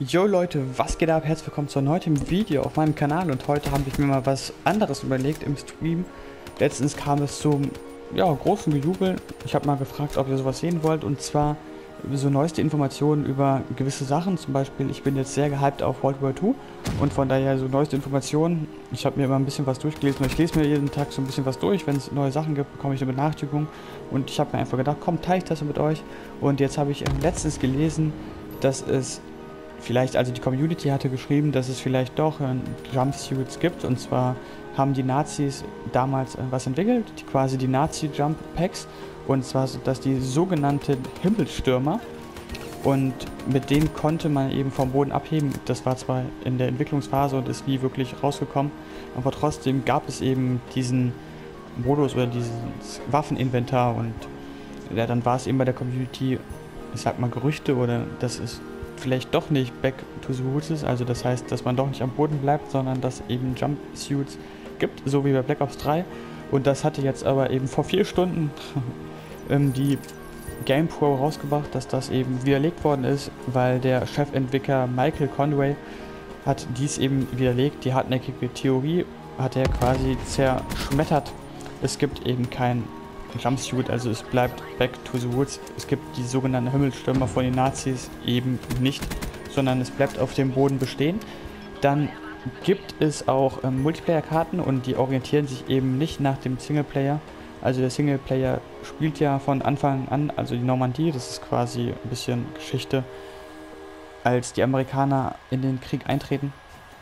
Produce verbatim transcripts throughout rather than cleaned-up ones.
Jo Leute, was geht ab? Herzlich willkommen zu einem neuen Video auf meinem Kanal und heute habe ich mir mal was anderes überlegt im Stream. Letztens kam es zum ja, großen Gejubel. Ich habe mal gefragt, ob ihr sowas sehen wollt, und zwar so neueste Informationen über gewisse Sachen. Zum Beispiel, ich bin jetzt sehr gehypt auf World War zwei und von daher so neueste Informationen. Ich habe mir immer ein bisschen was durchgelesen und ich lese mir jeden Tag so ein bisschen was durch. Wenn es neue Sachen gibt, bekomme ich eine Benachrichtigung und ich habe mir einfach gedacht, komm, teile ich das mit euch. Und jetzt habe ich letztens gelesen, dass es vielleicht, also die Community hatte geschrieben, dass es vielleicht doch äh, Jumpsuits gibt, und zwar haben die Nazis damals äh, was entwickelt, die quasi die Nazi-Jump-Packs, und zwar dass die sogenannten Himmelstürmer, und mit denen konnte man eben vom Boden abheben. Das war zwar in der Entwicklungsphase und ist nie wirklich rausgekommen, aber trotzdem gab es eben diesen Modus oder dieses Waffeninventar, und ja, dann war es eben bei der Community, ich sag mal Gerüchte, oder das ist vielleicht doch nicht Back to the Roots ist, also das heißt, dass man doch nicht am Boden bleibt, sondern dass eben Jumpsuits gibt, so wie bei Black Ops drei. Und das hatte jetzt aber eben vor vier Stunden die GamePro rausgebracht, dass das eben widerlegt worden ist, weil der Chefentwickler Michael Conway hat dies eben widerlegt. Die hartnäckige Theorie hat er quasi zerschmettert. Es gibt eben kein Jumpsuit, also es bleibt Back to the Roots. Es gibt die sogenannten Himmelstürmer von den Nazis eben nicht, sondern es bleibt auf dem Boden bestehen. Dann gibt es auch ähm, Multiplayer-Karten, und die orientieren sich eben nicht nach dem Singleplayer. Also der Singleplayer spielt ja von Anfang an, also die Normandie, das ist quasi ein bisschen Geschichte, als die Amerikaner in den Krieg eintreten.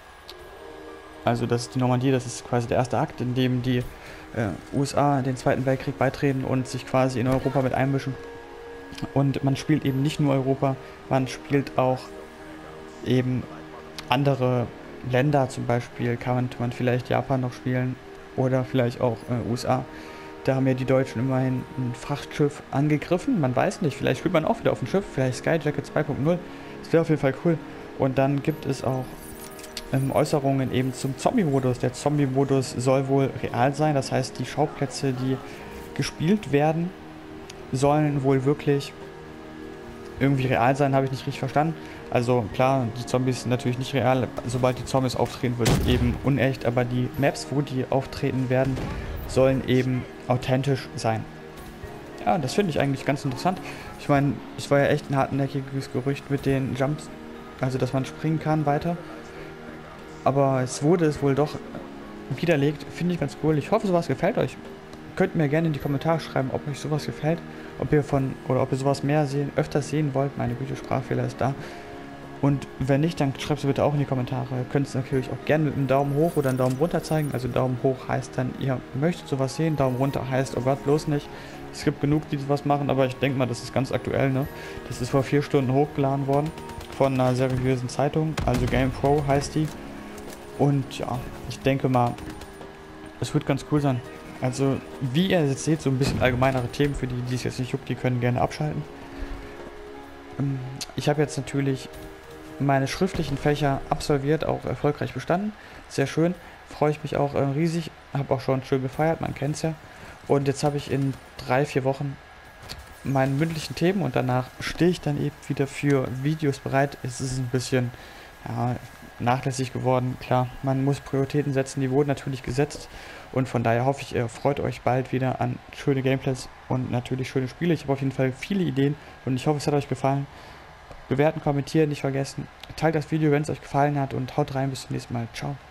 Also das ist die Normandie, das ist quasi der erste Akt, in dem die äh, U S A den Zweiten Weltkrieg beitreten und sich quasi in Europa mit einmischen. Und man spielt eben nicht nur Europa, man spielt auch eben andere Länder, zum Beispiel kann man vielleicht Japan noch spielen oder vielleicht auch äh, U S A. Da haben ja die Deutschen immerhin ein Frachtschiff angegriffen, man weiß nicht, vielleicht spielt man auch wieder auf dem Schiff, vielleicht Skyjacket zwei punkt null, das wäre auf jeden Fall cool. Und dann gibt es auch ähm, Äußerungen eben zum Zombie-Modus. Der Zombie-Modus soll wohl real sein, das heißt, die Schauplätze, die gespielt werden, sollen wohl wirklich irgendwie real sein, habe ich nicht richtig verstanden. Also klar, die Zombies sind natürlich nicht real, sobald die Zombies auftreten, wird es eben unecht, aber die Maps, wo die auftreten werden, sollen eben authentisch sein. Ja, das finde ich eigentlich ganz interessant. Ich meine, es war ja echt ein hartnäckiges Gerücht mit den Jumps, also dass man springen kann weiter. Aber es wurde es wohl doch widerlegt, finde ich ganz cool. Ich hoffe, sowas gefällt euch. Könnt mir gerne in die Kommentare schreiben, ob euch sowas gefällt, ob ihr von oder ob ihr sowas mehr sehen, öfters sehen wollt. Meine Güte, Sprachfehler ist da. Und wenn nicht, dann schreibt es bitte auch in die Kommentare. Ihr könnt es natürlich auch gerne mit einem Daumen hoch oder einem Daumen runter zeigen. Also Daumen hoch heißt dann, ihr möchtet sowas sehen. Daumen runter heißt, oh Gott, bloß nicht. Es gibt genug, die sowas machen, aber ich denke mal, das ist ganz aktuell, ne? Das ist vor vier Stunden hochgeladen worden von einer seriösen Zeitung. Also GamePro heißt die. Und ja, ich denke mal, es wird ganz cool sein. Also, wie ihr jetzt seht, so ein bisschen allgemeinere Themen, für die, die es jetzt nicht juckt, die können gerne abschalten. Ich habe jetzt natürlich meine schriftlichen Fächer absolviert, auch erfolgreich bestanden. Sehr schön, freue ich mich auch äh, riesig, habe auch schon schön gefeiert, man kennt es ja. Und jetzt habe ich in drei, vier Wochen meine mündlichen Themen, und danach stehe ich dann eben wieder für Videos bereit. Es ist ein bisschen ja, nachlässig geworden, klar, man muss Prioritäten setzen, die wurden natürlich gesetzt, und von daher hoffe ich, ihr freut euch bald wieder an schöne Gameplays und natürlich schöne Spiele. Ich habe auf jeden Fall viele Ideen und ich hoffe, es hat euch gefallen. Bewerten, kommentieren nicht vergessen. Teilt das Video, wenn es euch gefallen hat, und haut rein, bis zum nächsten Mal. Ciao.